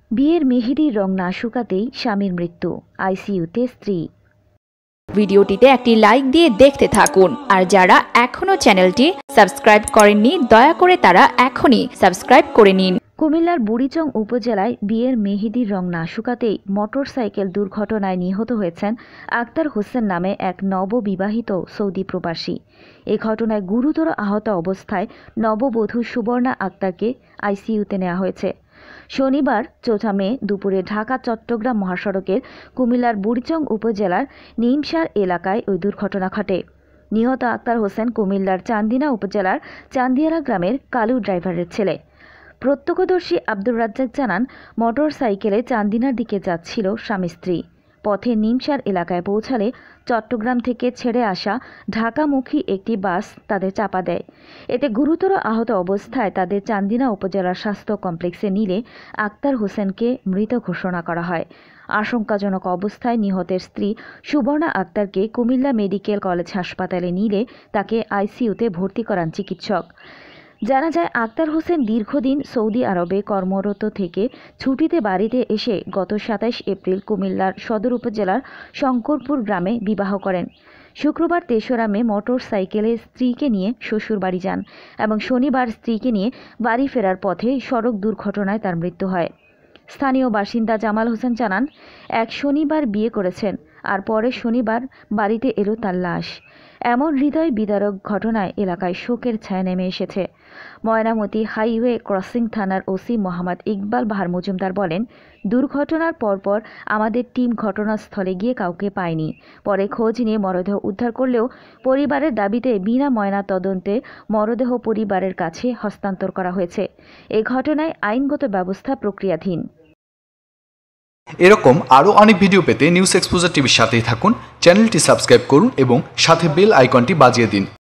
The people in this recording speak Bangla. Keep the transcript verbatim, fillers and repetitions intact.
বিয়ের মেহেদির রং না শুকাতেই স্বামীর মৃত্যু, আইসিইউতে স্ত্রী। ভিডিওটিতে একটি লাইক দিয়ে দেখতে থাকুন, আর যারা এখনো চ্যানেলটি সাবস্ক্রাইব করেননি দয়া করে তারা এখনই সাবস্ক্রাইব করে নিন। কুমিল্লার বুড়িচং উপজেলায় বিয়ের মেহেদির রং না শুকাতেই মোটরসাইকেল দুর্ঘটনায় নিহত হয়েছেন আক্তার হোসেন নামে এক নববিবাহিত সৌদি প্রবাসী। এ ঘটনায় গুরুতর আহত অবস্থায় নববধূ সুবর্ণা আক্তারকে আইসিইউতে নেওয়া হয়েছে। শনিবার চৌঠা মে দুপুরে ঢাকা চট্টগ্রাম মহাসড়কের কুমিল্লার বুড়িচং উপজেলার নিমসার এলাকায় ওই দুর্ঘটনা ঘটে। নিহত আক্তার হোসেন কুমিল্লার চান্দিনা উপজেলার চান্দিয়ারা গ্রামের কালু ড্রাইভারের ছেলে। প্রত্যক্ষদর্শী আব্দুর রাজ্জাক জানান, মোটর সাইকেলে চান্দিনার দিকে যাচ্ছিল স্বামী স্ত্রী। পথে নিমসার এলাকায় পৌঁছালে চট্টগ্রাম থেকে ছেড়ে আসা ঢাকামুখী একটি বাস তাদের চাপা দেয়। এতে গুরুতর আহত অবস্থায় তাদের চান্দিনা উপজেলার স্বাস্থ্য কমপ্লেক্সে নিলে আক্তার হোসেনকে মৃত ঘোষণা করা হয়। আশঙ্কাজনক অবস্থায় নিহতের স্ত্রী সুবর্ণা আক্তারকে কুমিল্লা মেডিকেল কলেজ হাসপাতালে নিলে তাকে আইসিইউতে ভর্তি করান চিকিৎসক। জানা যায়, আক্তার হোসেন দীর্ঘদিন সৌদি আরবে কর্মরত থেকে ছুটিতে বাড়িতে এসে গত সাতাইশ এপ্রিল কুমিল্লার সদর উপজেলার শঙ্করপুর গ্রামে বিবাহ করেন। শুক্রবার তেসরা মে মোটর সাইকেলে স্ত্রীকে নিয়ে শ্বশুরবাড়ি যান এবং শনিবার স্ত্রীকে নিয়ে বাড়ি ফেরার পথে সড়ক দুর্ঘটনায় তার মৃত্যু হয়। স্থানীয় বাসিন্দা জামাল হোসেন জানান, এক শনিবার বিয়ে করেছেন আর পরের শনিবার বাড়িতে এলো তার লাশ। এমন হৃদয় বিদারক ঘটনায় এলাকায় শোকের ছায়া নেমে এসেছে। ময়নামতি হাইওয়ে ক্রসিং থানার ওসি মোহাম্মদ ইকবাল বাহার মজুমদার বলেন, দুর্ঘটনার পরপর আমাদের টিম ঘটনাস্থলে গিয়ে কাউকে পায়নি। পরে খোঁজ নিয়ে মরদেহ উদ্ধার করলেও পরিবারের দাবিতে বিনা ময়না তদন্তে মরদেহ পরিবারের কাছে হস্তান্তর করা হয়েছে। এ ঘটনায় আইনগত ব্যবস্থা প্রক্রিয়াধীন। এরকম আরও অনেক ভিডিও পেতে নিউজ এক্সপোজার টিভির সাথেই থাকুন। চ্যানেলটি সাবস্ক্রাইব করুন এবং সাথে বেল আইকনটি বাজিয়ে দিন।